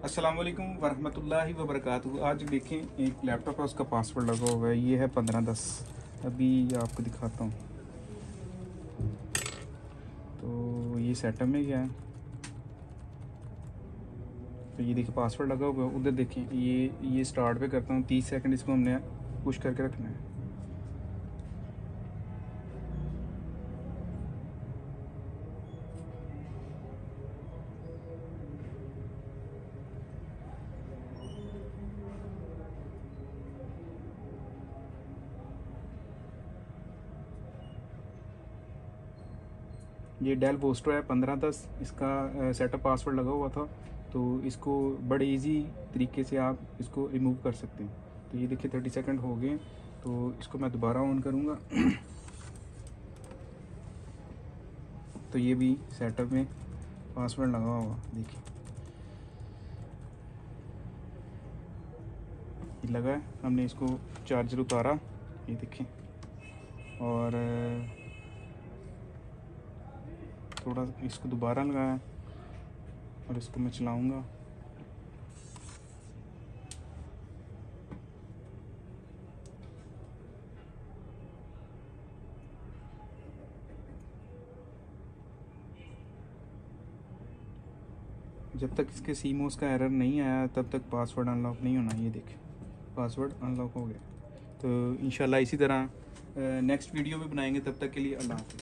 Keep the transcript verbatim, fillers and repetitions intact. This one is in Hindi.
अस्सलाम वालेकुम वरहमतुल्लाहि वबरकातुहू। आज देखें एक लैपटॉप है, उसका पासवर्ड लगा हुआ है। ये है पंद्रह दस। अभी आपको दिखाता हूँ। तो ये सेटअप में गया है, तो ये देखिए पासवर्ड लगा हुआ है। उधर देखें, ये ये स्टार्ट पे करता हूँ। तीस सेकंड इसको हमने पुश करके रखना है। ये डेल वोस्टो है पंद्रह दस। इसका सेटअप पासवर्ड लगा हुआ था, तो इसको बड़े इजी तरीके से आप इसको रिमूव कर सकते हैं। तो ये देखिए थर्टी सेकंड हो गए, तो इसको मैं दोबारा ऑन करूँगा। तो ये भी सेटअप में पासवर्ड लगा हुआ देखिए, ये लगा है। हमने इसको चार्जर उतारा, ये देखें, और थोड़ा इसको दोबारा लगाया और इसको मैं चलाऊंगा। जब तक इसके सीमोस का एरर नहीं आया तब तक पासवर्ड अनलॉक नहीं होना। ये देखें पासवर्ड अनलॉक हो गया। तो इंशाल्लाह इसी तरह नेक्स्ट वीडियो में बनाएंगे। तब तक के लिए अल्लाह हाफ़िज़।